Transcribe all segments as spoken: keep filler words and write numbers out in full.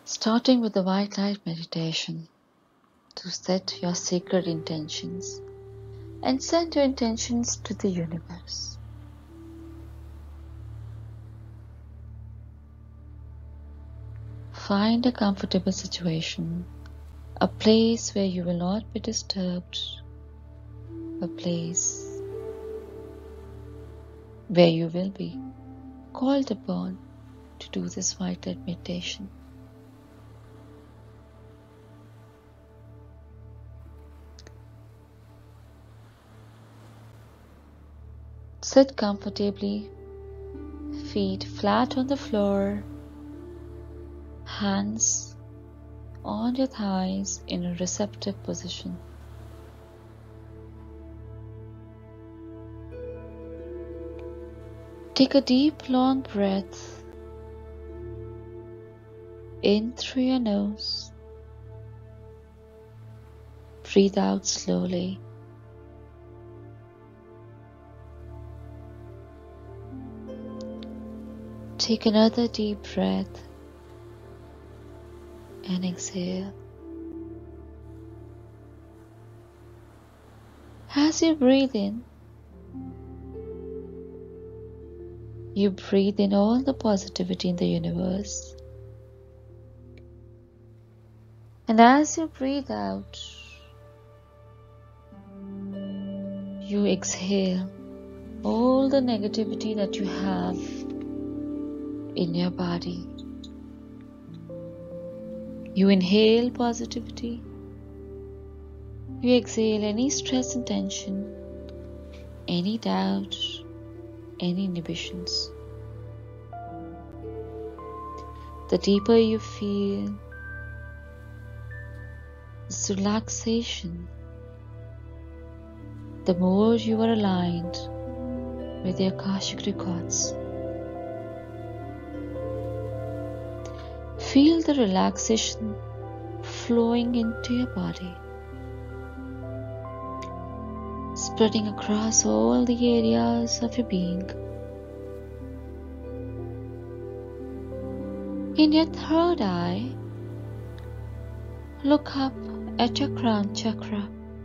Starting with the white light meditation to set your sacred intentions and send your intentions to the universe. Find a comfortable situation, a place where you will not be disturbed, a place where you will be called upon to do this white light meditation. Sit comfortably, feet flat on the floor, hands on your thighs in a receptive position. Take a deep, long breath in through your nose. Breathe out slowly. Take another deep breath and exhale. As you breathe in, you breathe in all the positivity in the universe. And as you breathe out, you exhale all the negativity that you have in your body. You inhale positivity. You exhale any stress and tension, any doubt, any inhibitions. The deeper you feel this relaxation, the more you are aligned with the Akashic Records. Feel the relaxation flowing into your body, spreading across all the areas of your being. In your third eye, look up at your crown chakra.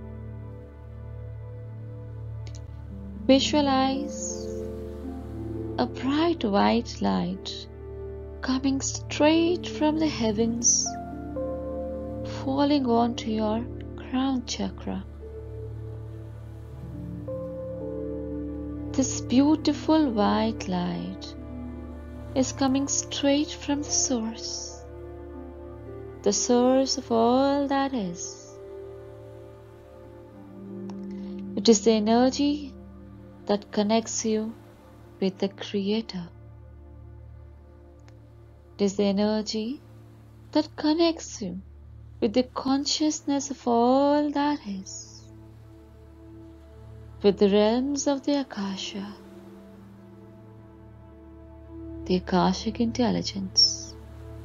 Visualize a bright white light coming straight from the heavens, falling onto your crown chakra. This beautiful white light is coming straight from the source, the source of all that is. It is the energy that connects you with the Creator. It is the energy that connects you with the consciousness of all that is, with the realms of the Akasha, the Akashic intelligence.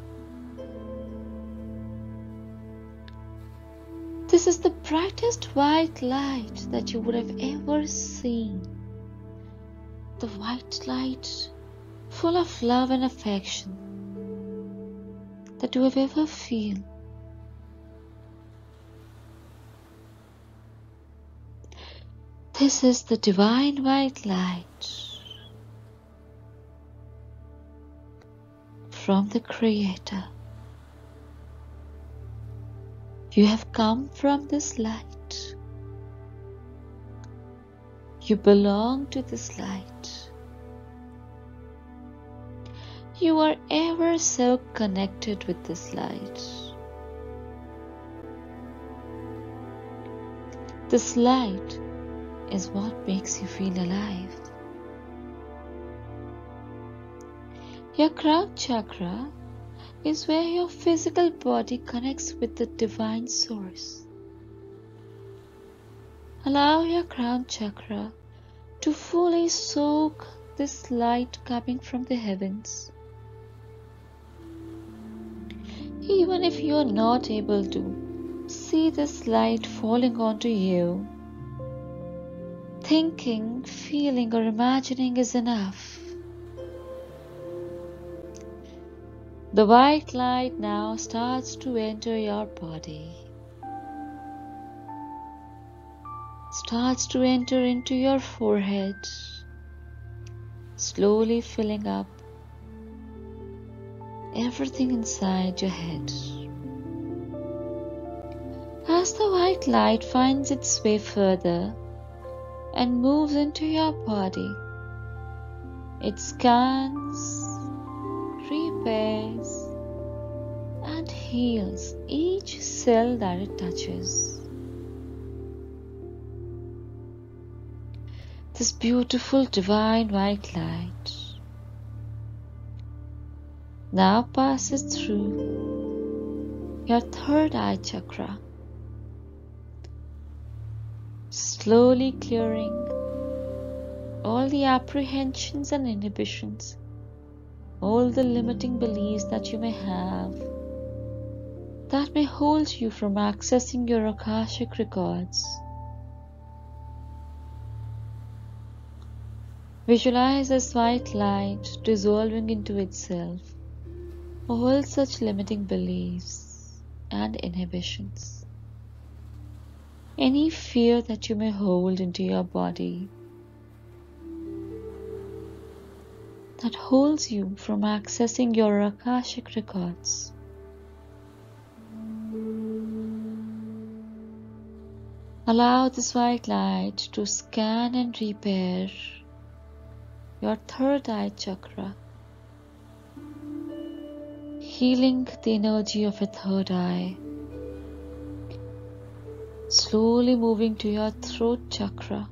This is the brightest white light that you would have ever seen. The white light full of love and affection that you have ever feel. This is the divine white light from the Creator. You have come from this light. You belong to this light. You are ever so connected with this light. This light is what makes you feel alive. Your crown chakra is where your physical body connects with the divine source. Allow your crown chakra to fully soak this light coming from the heavens. Even if you are not able to see this light falling onto you, thinking, feeling, or imagining is enough. The white light now starts to enter your body, starts to enter into your forehead, slowly filling up everything inside your head. As the white light finds its way further and moves into your body, it scans, repairs, and heals each cell that it touches. This beautiful divine white light now passes through your third eye chakra, slowly clearing all the apprehensions and inhibitions, all the limiting beliefs that you may have that may hold you from accessing your Akashic records. Visualize this white light dissolving into itself all such limiting beliefs and inhibitions. Any fear that you may hold into your body that holds you from accessing your Akashic records. Allow this white light to scan and repair your third eye chakra, healing the energy of your third eye, slowly moving to your throat chakra,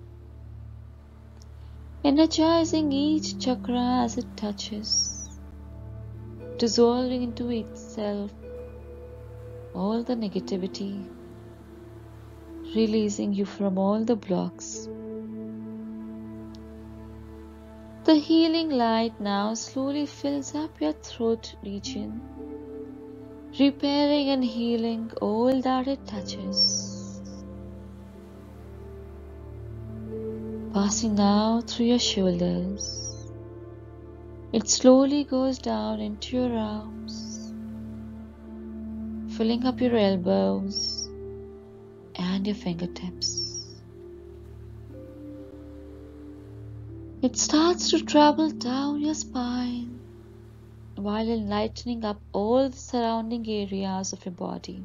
energizing each chakra as it touches, dissolving into itself all the negativity, releasing you from all the blocks. The healing light now slowly fills up your throat region, repairing and healing all that it touches. Passing now through your shoulders, it slowly goes down into your arms, filling up your elbows and your fingertips. It starts to travel down your spine while enlightening up all the surrounding areas of your body.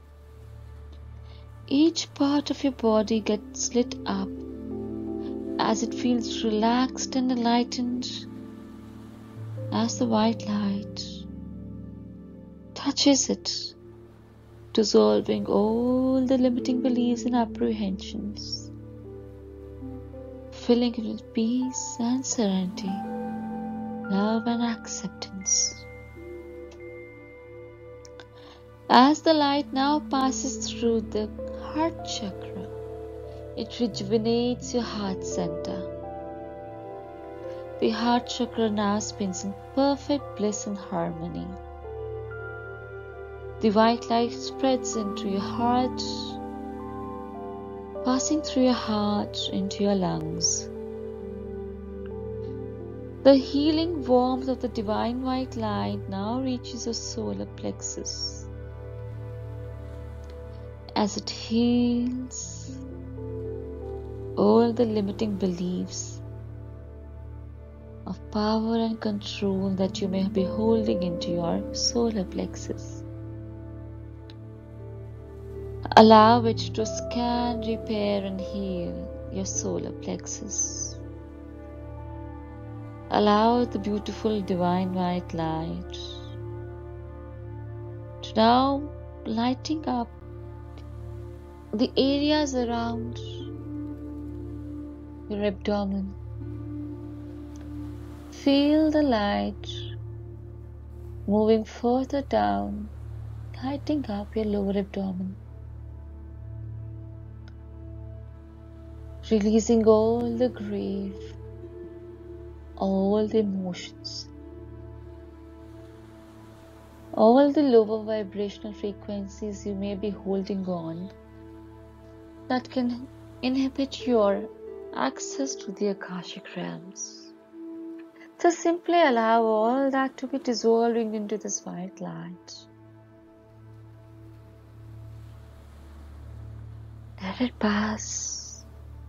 Each part of your body gets lit up as it feels relaxed and enlightened as the white light touches it, dissolving all the limiting beliefs and apprehensions, filling it with peace and serenity, love and acceptance. As the light now passes through the heart chakra, it rejuvenates your heart center. The heart chakra now spins in perfect bliss and harmony. The white light spreads into your heart, passing through your heart into your lungs. The healing warmth of the divine white light now reaches your solar plexus as it heals all the limiting beliefs of power and control that you may be holding into your solar plexus. Allow it to scan, repair and heal your solar plexus. Allow the beautiful divine white light to now lighting up the areas around your abdomen. Feel the light moving further down, lighting up your lower abdomen, releasing all the grief, all the emotions, all the lower vibrational frequencies you may be holding on that can inhibit your access to the Akashic realms. So simply allow all that to be dissolving into this white light. Let it pass.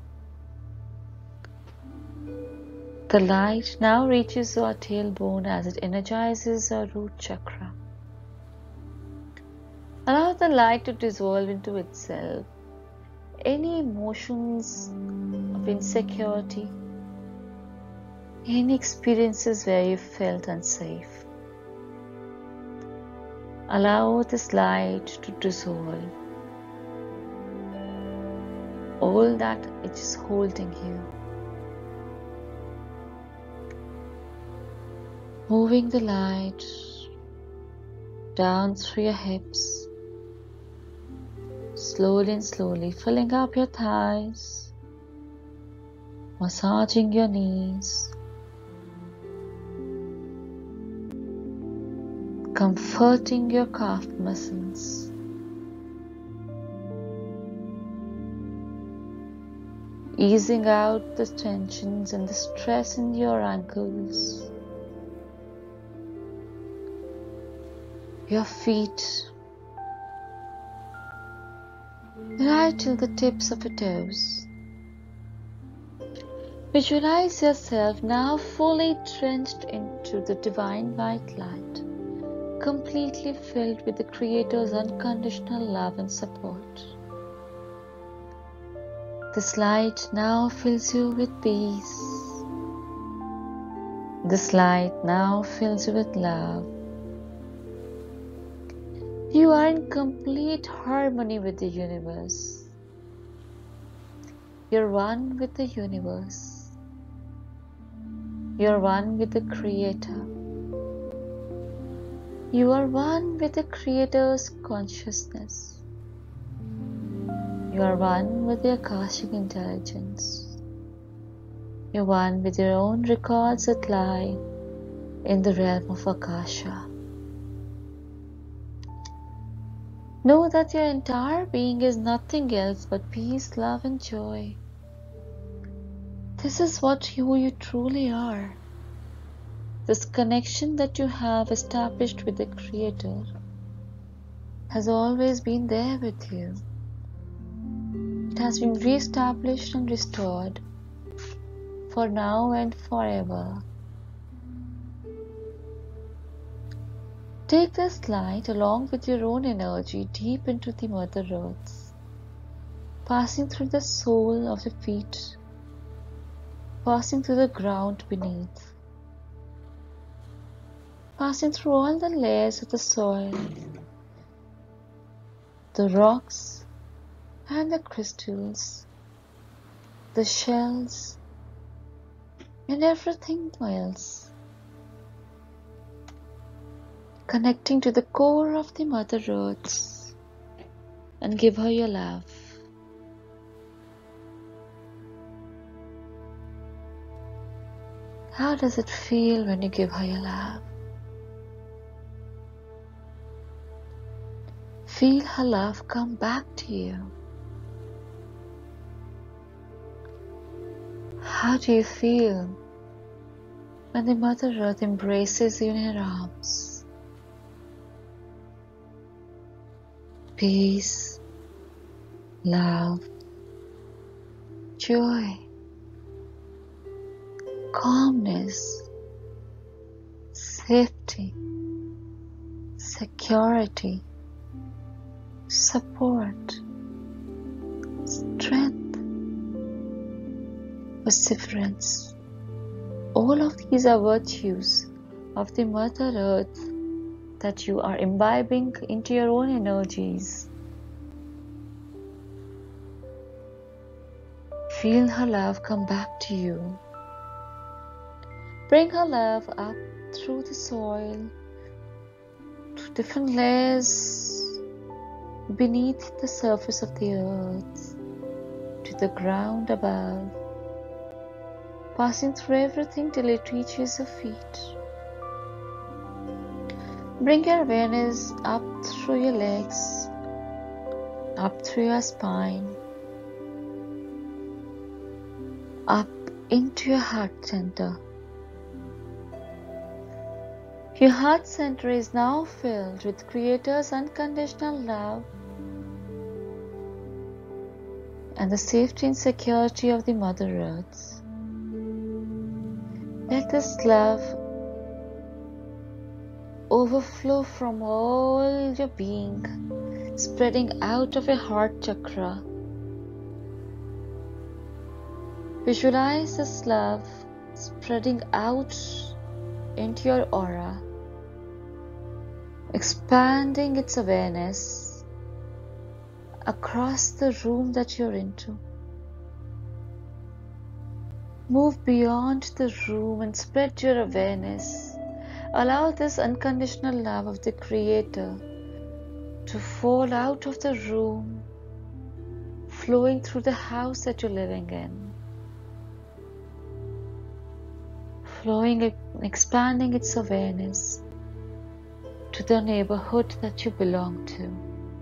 The light now reaches your tailbone as it energizes your root chakra. Allow the light to dissolve into itself. Any emotions of insecurity, any experiences where you felt unsafe, allow this light to dissolve all that it is holding you. Moving the light down through your hips, slowly and slowly filling up your thighs, massaging your knees, comforting your calf muscles, easing out the tensions and the stress in your ankles, your feet, right till the tips of your toes. Visualize yourself now fully drenched into the divine white light, completely filled with the Creator's unconditional love and support. This light now fills you with peace. This light now fills you with love. You are in complete harmony with the universe. You're one with the universe. You're one with the Creator. You are one with the Creator's consciousness. You are one with the Akashic intelligence. You're one with your own records that lie in the realm of Akasha. Know that your entire being is nothing else but peace, love, and joy. This is what you, who you truly are. This connection that you have established with the Creator has always been there with you. It has been re-established and restored for now and forever. Take this light along with your own energy deep into the Mother Earth, passing through the sole of the feet, passing through the ground beneath, passing through all the layers of the soil, the rocks and the crystals, the shells and everything else, connecting to the core of the Mother Earth, and give her your love. How does it feel when you give her your love? Feel her love come back to you. How do you feel when the Mother Earth embraces you in her arms? Peace, love, joy, calmness, safety, security, support, strength, perseverance. All of these are virtues of the Mother Earth that you are imbibing into your own energies. Feel her love come back to you. Bring her love up through the soil, to different layers beneath the surface of the earth, to the ground above, passing through everything till it reaches your feet. Bring your awareness up through your legs, up through your spine, up into your heart center, Your heart center is now filled with Creator's unconditional love and the safety and security of the Mother Earth. Let this love overflow from all your being, spreading out of your heart chakra. Visualize this love spreading out into your aura, expanding its awareness across the room that you're into. Move beyond the room and spread your awareness. Allow this unconditional love of the Creator to fall out of the room, flowing through the house that you're living in, flowing and expanding its awareness to the neighborhood that you belong to,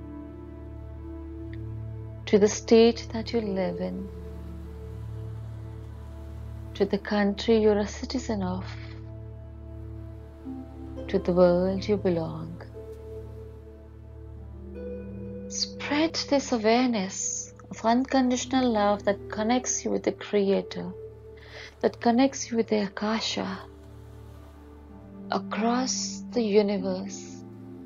to the state that you live in, to the country you're a citizen of, to the world you belong. Spread this awareness of unconditional love that connects you with the Creator, that connects you with the Akasha, across the universe.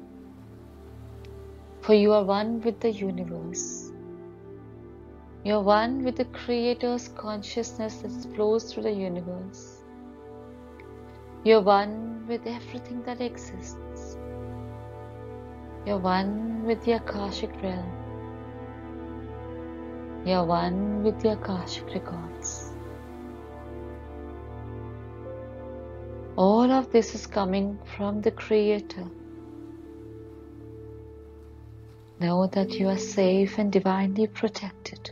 For you are one with the universe. You are one with the Creator's consciousness that flows through the universe. You are one with everything that exists. You are one with the Akashic realm. You are one with the Akashic Records. All of this is coming from the Creator. Know that you are safe and divinely protected.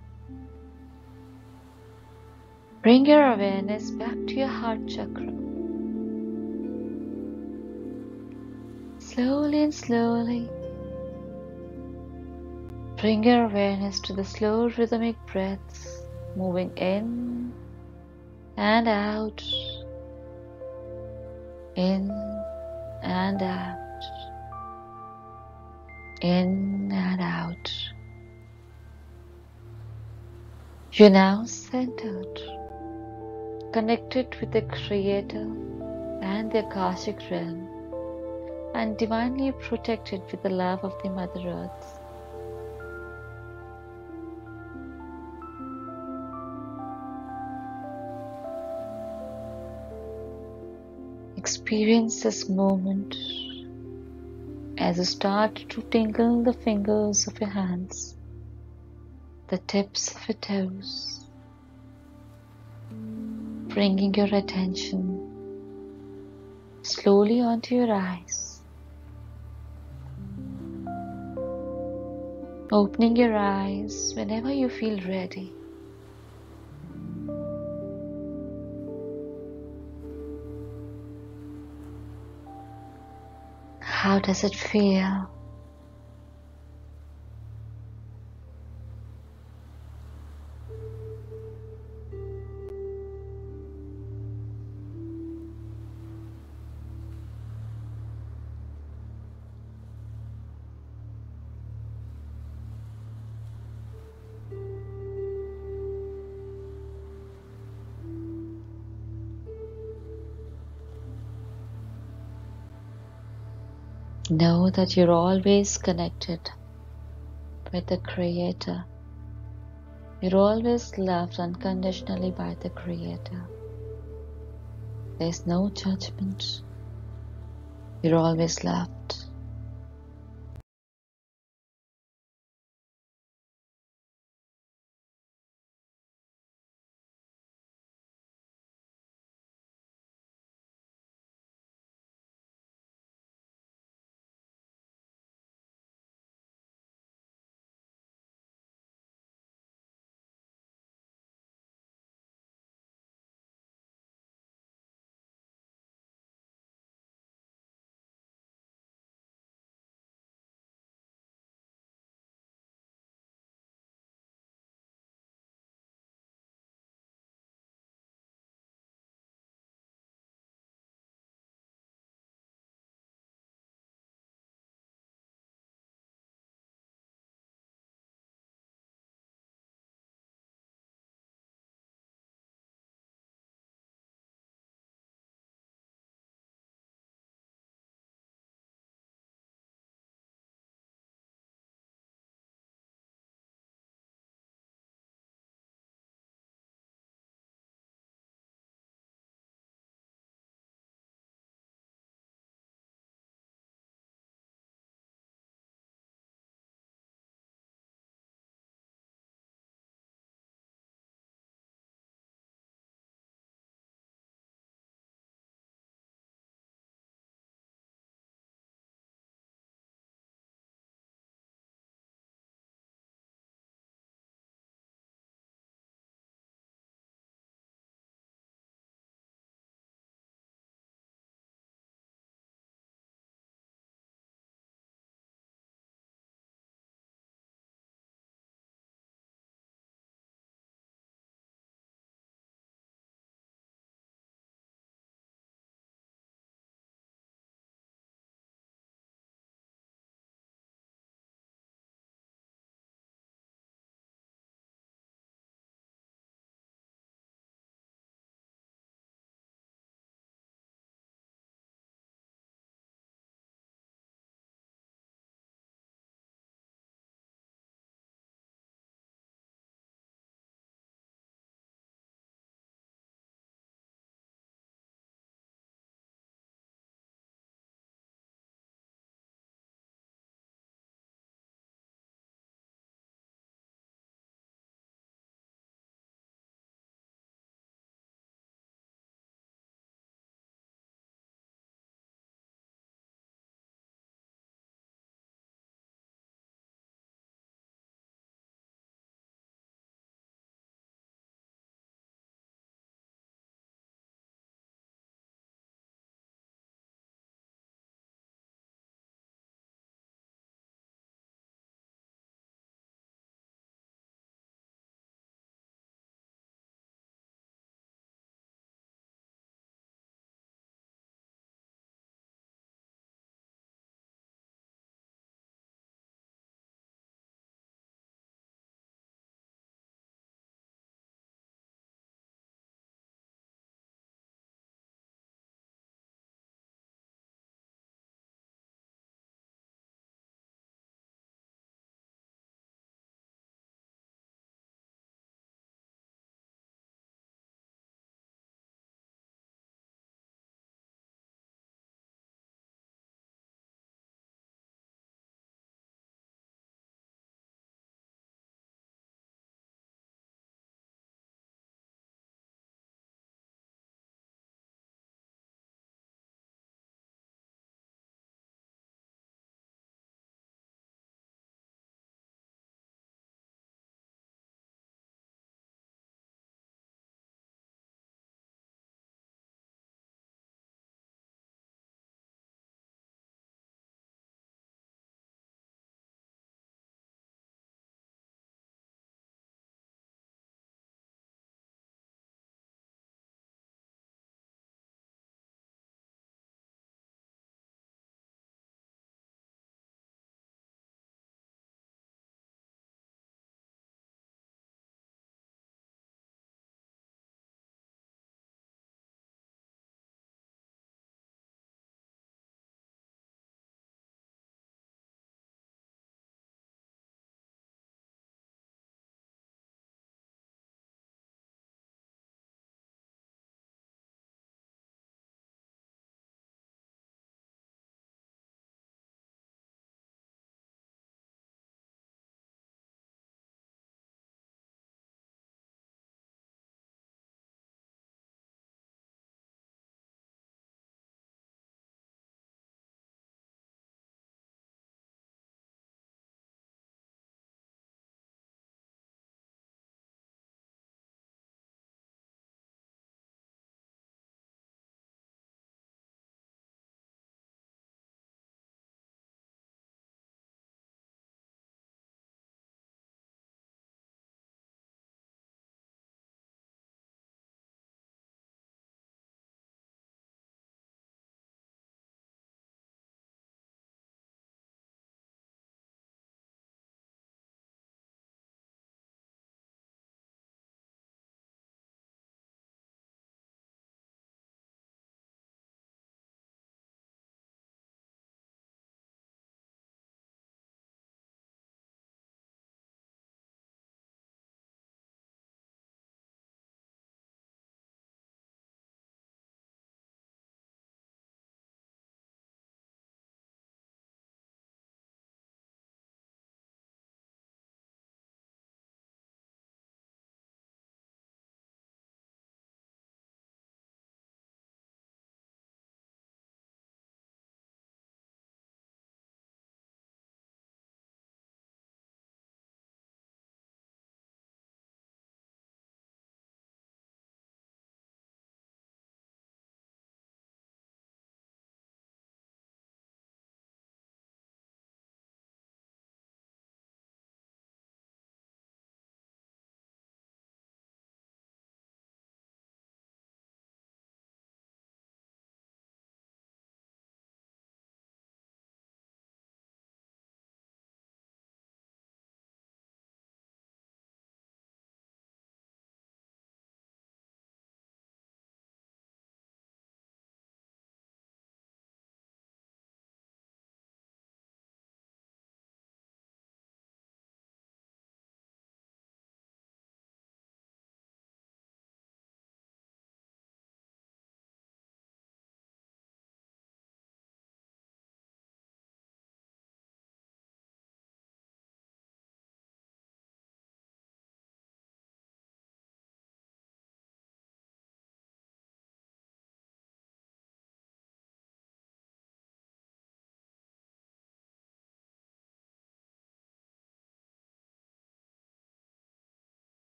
Bring your awareness back to your heart chakra. Slowly and slowly, bring your awareness to the slow rhythmic breaths, moving in and out, in and out, in and out. You're now centered, connected with the Creator and the Akashic realm, and divinely protected with the love of the Mother Earth. Experience this moment as you start to tingle the fingers of your hands, the tips of your toes, bringing your attention slowly onto your eyes. Opening your eyes whenever you feel ready. How does it feel? Know that you're always connected with the Creator. You're always loved unconditionally by the Creator. There's no judgment. You're always loved.